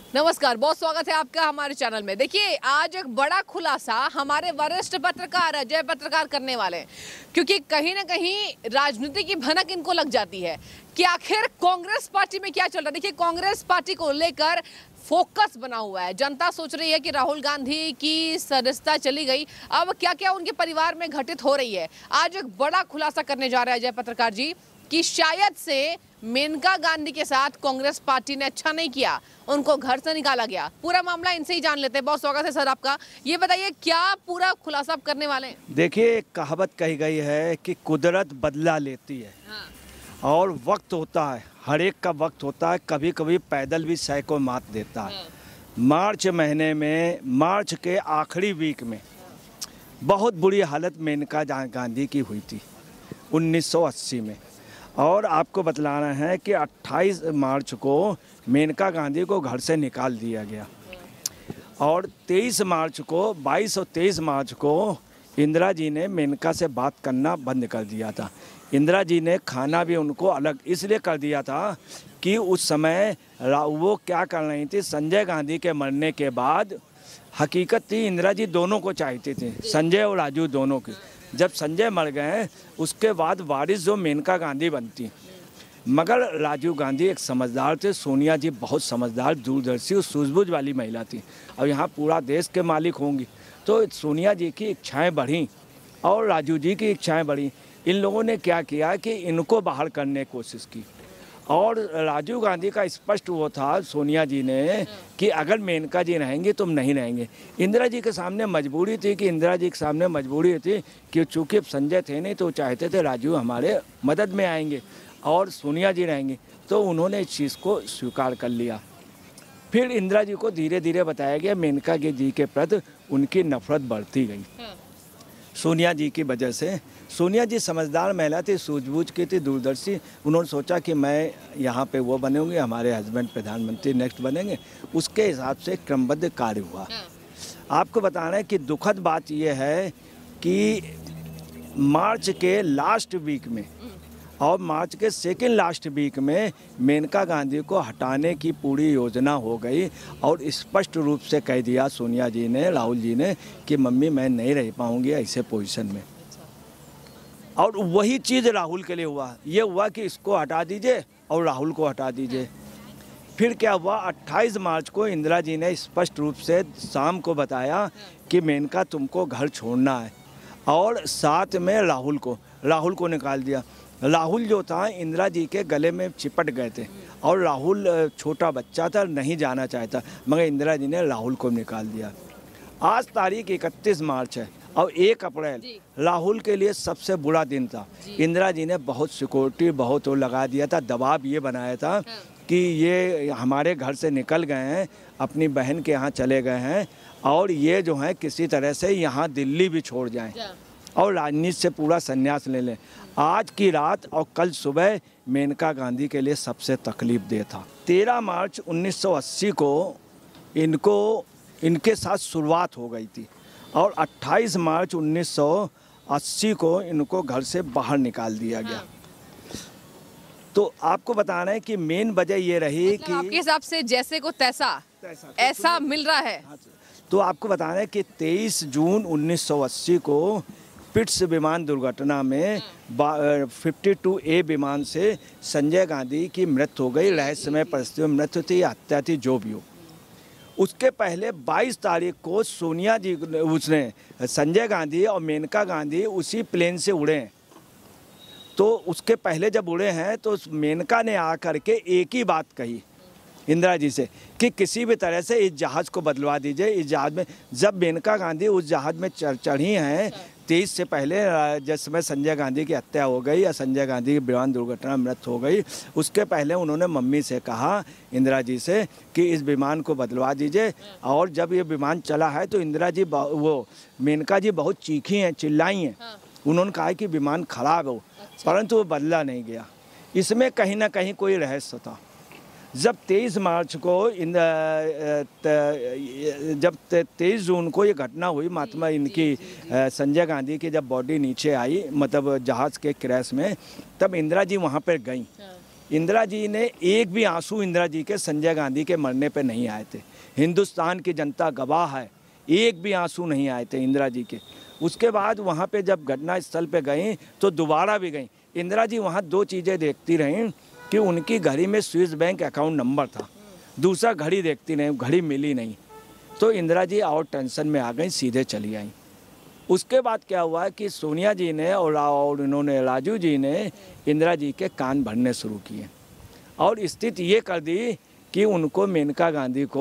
नमस्कार, बहुत स्वागत है आपका हमारे चैनल में। देखिए, आज एक बड़ा खुलासा हमारे वरिष्ठ पत्रकार अजय पत्रकार करने वाले हैं, क्योंकि कहीं ना कहीं राजनीति की भनक इनको लग जाती है कि आखिर कांग्रेस पार्टी में क्या चल रहा है। देखिए, कांग्रेस पार्टी को लेकर फोकस बना हुआ है। जनता सोच रही है कि राहुल गांधी की सदस्यता चली गई, अब क्या क्या उनके परिवार में घटित हो रही है। आज एक बड़ा खुलासा करने जा रहे हैं अजय पत्रकार जी कि शायद से मेनका गांधी के साथ कांग्रेस पार्टी ने अच्छा नहीं किया, उनको घर से निकाला गया। पूरा मामला इनसे ही जान लेते हैं। बहुत स्वागत है सर आपका। ये बताइए, क्या पूरा खुलासा आप करने वाले हैं? देखिए, एक कहावत कही गई है कि कुदरत बदला लेती है। हाँ। और वक्त होता है, हर एक का वक्त होता है। कभी कभी पैदल भी सै को मात देता है। मार्च महीने में, मार्च के आखिरी वीक में बहुत बुरी हालत मेनका गांधी की हुई थी 1980 में। और आपको बतलाना है कि 28 मार्च को मेनका गांधी को घर से निकाल दिया गया। और 23 मार्च को, 22 और 23 मार्च को इंदिरा जी ने मेनका से बात करना बंद कर दिया था। इंदिरा जी ने खाना भी उनको अलग इसलिए कर दिया था कि उस समय वो क्या कर रही थी, संजय गांधी के मरने के बाद हकीकत थी इंदिरा जी दोनों को चाहती थी, संजय और राजू दोनों की। जब संजय मर गए उसके बाद वारिस जो मेनका गांधी बनती, मगर राजीव गांधी एक समझदार थे, सोनिया जी बहुत समझदार, दूरदर्शी और सूझबूझ वाली महिला थी। अब यहाँ पूरा देश के मालिक होंगी, तो सोनिया जी की इच्छाएं बढ़ी और राजीव जी की इच्छाएं बढ़ी। इन लोगों ने क्या किया कि इनको बाहर करने की कोशिश की। और राजीव गांधी का स्पष्ट वो था, सोनिया जी ने, कि अगर मेनका जी रहेंगे तुम नहीं रहेंगे। इंदिरा जी के सामने मजबूरी थी कि चूँकि संजय थे नहीं, तो चाहते थे राजीव हमारे मदद में आएंगे और सोनिया जी रहेंगे, तो उन्होंने इस चीज़ को स्वीकार कर लिया। फिर इंदिरा जी को धीरे धीरे बताया गया मेनका जी के प्रति उनकी नफरत बढ़ती गई सोनिया जी की वजह से। सोनिया जी समझदार महिला थी, सूझबूझ की थी, दूरदर्शी। उन्होंने सोचा कि मैं यहाँ पे वो बनेंगे, हमारे हस्बैंड प्रधानमंत्री नेक्स्ट बनेंगे। उसके हिसाब से क्रमबद्ध कार्य हुआ। आपको बताना है कि दुखद बात यह है कि मार्च के लास्ट वीक में और मार्च के सेकेंड लास्ट वीक में मेनका गांधी को हटाने की पूरी योजना हो गई और स्पष्ट रूप से कह दिया सोनिया जी ने, राहुल जी ने, कि मम्मी मैं नहीं रह पाऊंगी ऐसे पोजीशन में। और वही चीज़ राहुल के लिए हुआ। ये हुआ कि इसको हटा दीजिए और राहुल को हटा दीजिए। फिर क्या हुआ, 28 मार्च को इंदिरा जी ने स्पष्ट रूप से शाम को बताया कि मेनका तुमको घर छोड़ना है, और साथ में राहुल को निकाल दिया। राहुल जो था इंदिरा जी के गले में चिपट गए थे और राहुल छोटा बच्चा था, नहीं जाना चाहता, मगर इंदिरा जी ने राहुल को निकाल दिया। आज तारीख 31 मार्च है और 1 अप्रैल राहुल के लिए सबसे बुरा दिन था। इंदिरा जी ने बहुत सिक्योरिटी बहुत लगा दिया था, दबाव ये बनाया था कि ये हमारे घर से निकल गए हैं, अपनी बहन के यहाँ चले गए हैं और ये जो है किसी तरह से यहाँ दिल्ली भी छोड़ जाएं और राजनीति से पूरा संन्यास ले लें। आज की रात और कल सुबह मेनका गांधी के लिए सबसे तकलीफ दे था। 13 मार्च 1980 को इनके साथ शुरुआत हो गई थी और 28 मार्च 1980 को इनको घर से बाहर निकाल दिया गया। तो आपको बताना है कि मेन वजह ये रही कि आपके हिसाब से जैसे को तैसा ऐसा मिल रहा है। तो आपको बताना है कि 23 जून 1980 को पिट्स विमान दुर्घटना में 52A विमान से संजय गांधी की मृत्यु हो गई। रहस्यमय परिस्थितियों में मृत्यु थी या हत्या थी, जो भी हो। उसके पहले 22 तारीख को सोनिया जी उसने संजय गांधी और मेनका गांधी उसी प्लेन से उड़े हैं। तो उसके पहले जब उड़े हैं तो मेनका ने आकर के एक ही बात कही इंदिरा जी से कि किसी भी तरह से इस जहाज़ को बदलवा दीजिए। इस जहाज़ में जब मेनका गांधी उस जहाज़ में चढ़ी हैं 23 से पहले, जिस समय संजय गांधी की हत्या हो गई या संजय गांधी की विमान दुर्घटना में मृत्यु हो गई, उसके पहले उन्होंने मम्मी से कहा, इंदिरा जी से, कि इस विमान को बदलवा दीजिए। और जब ये विमान चला है तो इंदिरा जी मेनका जी बहुत चीखी हैं, चिल्लाई हैं। उन्होंने कहा कि विमान खराब हो, परंतु वो बदला नहीं गया। इसमें कहीं ना कहीं कोई रहस्य था। जब 23 मार्च को जब 23 जून को ये घटना हुई, महात्मा इनकी संजय गांधी की जब बॉडी नीचे आई, मतलब जहाज़ के क्रैश में, तब इंदिरा जी वहाँ पर गईं इंदिरा जी ने एक भी आंसू इंदिरा जी के संजय गांधी के मरने पे नहीं आए थे। हिंदुस्तान की जनता गवाह है, एक भी आंसू नहीं आए थे इंदिरा जी के। उसके बाद वहाँ पे जब घटना स्थल पे गई तो दोबारा भी गई। इंदिरा जी वहाँ दो चीज़ें देखती रहीं कि उनकी घड़ी में स्विस बैंक अकाउंट नंबर था, दूसरा घड़ी देखती नहीं, घड़ी मिली नहीं। तो इंदिरा जी और टेंशन में आ गई, सीधे चली आई। उसके बाद क्या हुआ कि सोनिया जी ने और इन्होंने राजू जी ने इंदिरा जी के कान भरने शुरू किए और स्थिति ये कर दी कि उनको मेनका गांधी को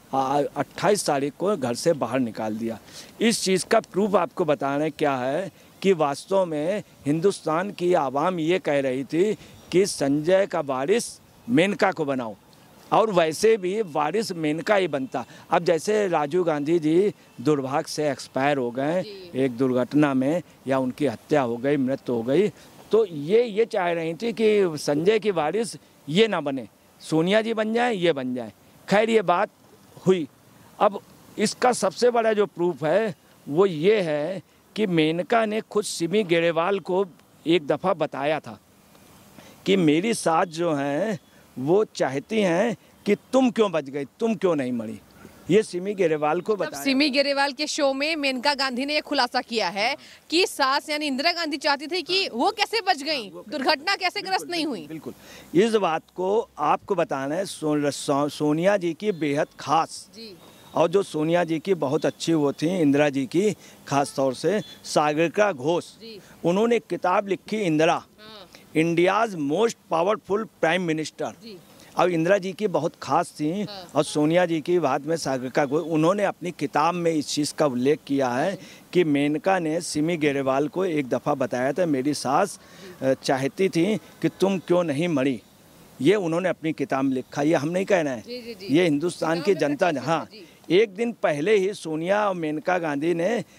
28 तारीख को घर से बाहर निकाल दिया। इस चीज़ का प्रूफ आपको बताना क्या है कि वास्तव में हिंदुस्तान की आवाम ये कह रही थी कि संजय का वारिस मेनका को बनाओ, और वैसे भी वारिस मेनका ही बनता। अब जैसे राजीव गांधी जी दुर्भाग्य से एक्सपायर हो गए एक दुर्घटना में, या उनकी हत्या हो गई, मृत्यु हो गई, तो ये चाह रही थी कि संजय की वारिस ये ना बने, सोनिया जी बन जाए, ये बन जाए। खैर ये बात हुई। अब इसका सबसे बड़ा जो प्रूफ है वो ये है कि मेनका ने खुद सिमी ग्रेवाल को एक दफ़ा बताया था कि मेरी सास जो हैं वो चाहती हैं कि तुम क्यों बच गई, तुम क्यों नहीं मरी। ये सिमी ग्रेवाल को बताया। सिमी ग्रेवाल के शो में मेनका गांधी ने ये खुलासा किया है कि सास यानी इंदिरा गांधी चाहती थी कि वो कैसे बच गई, दुर्घटना कैसे ग्रस्त नहीं हुई। बिल्कुल, इस बात को आपको बताना है। सोनिया जी की बेहद खास जी। और जो सोनिया जी की बहुत अच्छी वो थी इंदिरा जी की, खास तौर से सागरिका घोष, उन्होंने एक किताब लिखी Indira, India's most powerful prime minister. और इंदिरा जी की बहुत खास थी और सोनिया जी की बाद में सागरिका घोष, उन्होंने अपनी किताब में इस चीज़ का उल्लेख किया है कि मेनका ने सिमी ग्रेवाल को एक दफ़ा बताया था मेरी सास चाहती थी कि तुम क्यों नहीं मरी। ये उन्होंने अपनी किताब में लिखा, ये हम नहीं कहना है, ये हिंदुस्तान की जनता ने। हाँ, एक दिन पहले ही सोनिया और मेनका गांधी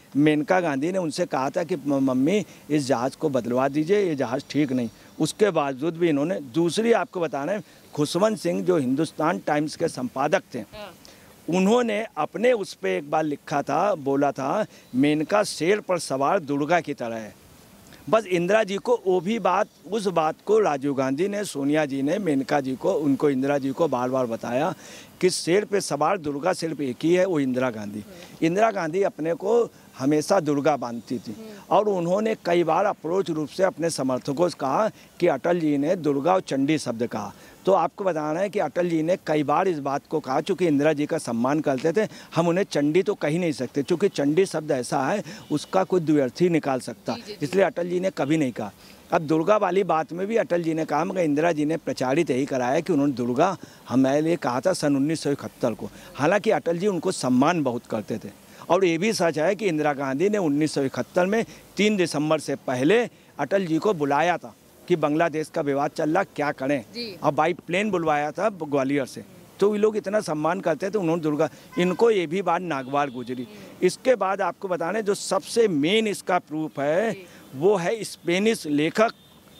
ने उनसे कहा था कि मम्मी इस जहाज़ को बदलवा दीजिए, ये जहाज़ ठीक नहीं। उसके बावजूद भी इन्होंने, दूसरी आपको बताना है, खुशवंत सिंह जो हिंदुस्तान टाइम्स के संपादक थे, उन्होंने अपने उस पर एक बार लिखा था, बोला था मेनका शेर पर सवार दुर्गा की तरह है। बस इंदिरा जी को वो भी बात, उस बात को राजीव गांधी ने, सोनिया जी ने मेनका जी को, उनको इंदिरा जी को बार बार बताया कि शेर पे सवार दुर्गा सिर्फ एक ही है, वो इंदिरा गांधी। इंदिरा गांधी अपने को हमेशा दुर्गा मानती थी और उन्होंने कई बार अप्रोच रूप से अपने समर्थकों से कहा कि अटल जी ने दुर्गा और चंडी शब्द कहा। तो आपको बताना है कि अटल जी ने कई बार इस बात को कहा, चूँकि इंदिरा जी का सम्मान करते थे, हम उन्हें चंडी तो कह ही नहीं सकते, चूँकि चंडी शब्द ऐसा है उसका कोई द्व्यर्थी निकाल सकता, इसलिए अटल जी ने कभी नहीं कहा। अब दुर्गा वाली बात में भी अटल जी ने कहा, मगर इंदिरा जी ने प्रचारित यही कराया कि उन्होंने दुर्गा हमारे लिए कहा था सन 1971 को। हालांकि अटल जी उनको सम्मान बहुत करते थे और ये भी सच है कि इंदिरा गांधी ने 1971 में 3 दिसंबर से पहले अटल जी को बुलाया था कि बांग्लादेश का विवाद चल रहा, क्या करें, और बाई प्लेन बुलवाया था ग्वालियर से। तो ये लोग इतना सम्मान करते थे, उन्होंने दुर्गा, इनको ये भी बात नागवार गुजरी। इसके बाद आपको बताने जो सबसे मेन इसका प्रूफ है वो है स्पेनिश लेखक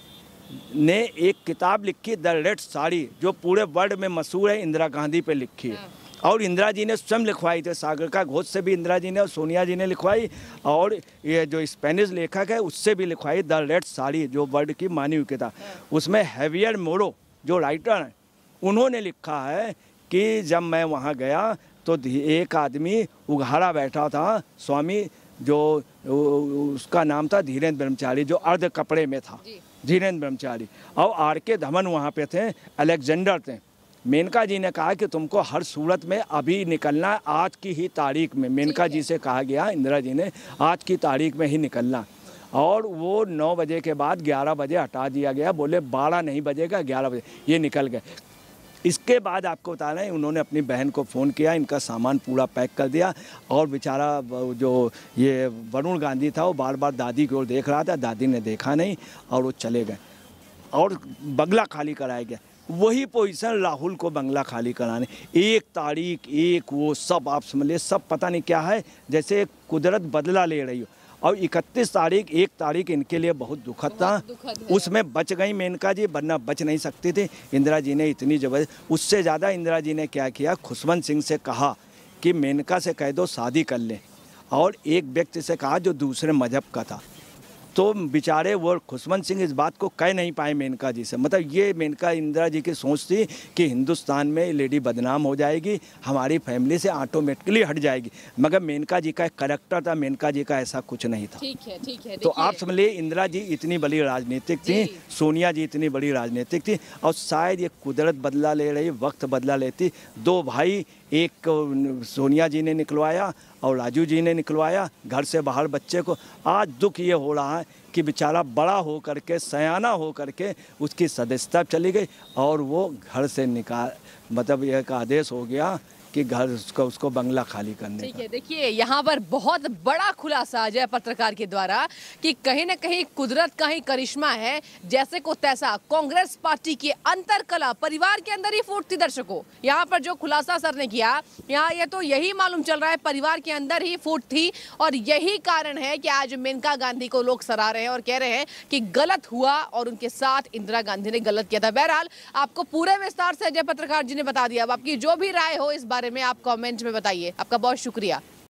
ने एक किताब लिखी द रेड साड़ी, जो पूरे वर्ल्ड में मशहूर है, इंदिरा गांधी पे लिखी है और इंदिरा जी ने स्वयं लिखवाई थी। सागरिका घोष से भी इंदिरा जी ने और सोनिया जी ने लिखवाई, और ये जो स्पेनिश लेखक है उससे भी लिखवाई द रेड साड़ी, जो वर्ल्ड की मानी हुई किताब। उसमें हैवियर मोरो जो राइटर हैं उन्होंने लिखा है कि जब मैं वहाँ गया तो एक आदमी उघाड़ा बैठा था, स्वामी, जो उसका नाम था धीरेन्द्र ब्रह्मचारी, जो अर्ध कपड़े में था, धीरेन्द्र ब्रह्मचारी, और आर.के. धवन वहाँ पे थे, अलेक्जेंडर थे। मेनका जी ने कहा कि तुमको हर सूरत में अभी निकलना है, आज की ही तारीख में। मेनका जी से कहा गया, इंदिरा जी ने, आज की तारीख में ही निकलना, और वो 9 बजे के बाद 11 बजे हटा दिया गया, बोले 12 नहीं बजेगा, 11 बजे, ये निकल गए। इसके बाद आपको बता रहे हैं उन्होंने अपनी बहन को फ़ोन किया, इनका सामान पूरा पैक कर दिया, और बेचारा जो ये वरुण गांधी था वो बार बार दादी की ओर देख रहा था, दादी ने देखा नहीं और वो चले गए और बंगला खाली कराया गया। वही पोजीशन राहुल को बंगला खाली कराने, 1 तारीख, एक वो सब आप समझ लिए, सब पता नहीं क्या है, जैसे कुदरत बदला ले रही हो। और 31 तारीख, 1 तारीख इनके लिए बहुत दुखद था, उसमें बच गई मेनका जी, वरना बच नहीं सकती थी। इंदिरा जी ने इतनी जबरदस्त, उससे ज़्यादा इंदिरा जी ने क्या किया, खुशवंत सिंह से कहा कि मेनका से कह दो शादी कर ले, और एक व्यक्ति से कहा जो दूसरे मजहब का था। तो बेचारे वो खुशवंत सिंह इस बात को कह नहीं पाए मेनका जी से। मतलब ये मेनका इंदिरा जी की सोच थी कि हिंदुस्तान में लेडी बदनाम हो जाएगी, हमारी फैमिली से ऑटोमेटिकली हट जाएगी, मगर मेनका जी का एक करैक्टर था, मेनका जी का ऐसा कुछ नहीं था। ठीक है, ठीक है। तो आप समझ लीजिए इंदिरा जी इतनी बड़ी राजनीतिक थी, सोनिया जी इतनी बड़ी राजनीतिक थी, और शायद ये कुदरत बदला ले रही, वक्त बदला लेती। दो भाई, एक सोनिया जी ने निकलवाया और राजू जी ने निकलवाया घर से बाहर बच्चे को। आज दुख ये हो रहा है कि बेचारा बड़ा हो करके, सयाना हो करके उसकी सदस्यता चली गई और वो घर से निकाल, मतलब एक आदेश हो गया कि घर उसको बंगला खाली करने। ठीक है, देखिए यहाँ पर बहुत बड़ा खुलासा अजय पत्रकार के द्वारा कि कहीं ना कहीं कुदरत का ही करिश्मा है, जैसे को तैसा कांग्रेस पार्टी की अंतरकला परिवार के अंदर ही फूट थी। दर्शकों, यहाँ पर जो खुलासा सर ने किया, यहाँ ये तो यही मालूम चल रहा है परिवार के अंदर ही फूट थी, और यही कारण है कि आज मेनका गांधी को लोग सराह रहे हैं और कह रहे हैं कि गलत हुआ और उनके साथ इंदिरा गांधी ने गलत किया था। बहरहाल आपको पूरे विस्तार से अजय पत्रकार जी ने बता दिया। अब आपकी जो भी राय हो इस बारे में आप कमेंट में बताइए। आपका बहुत शुक्रिया।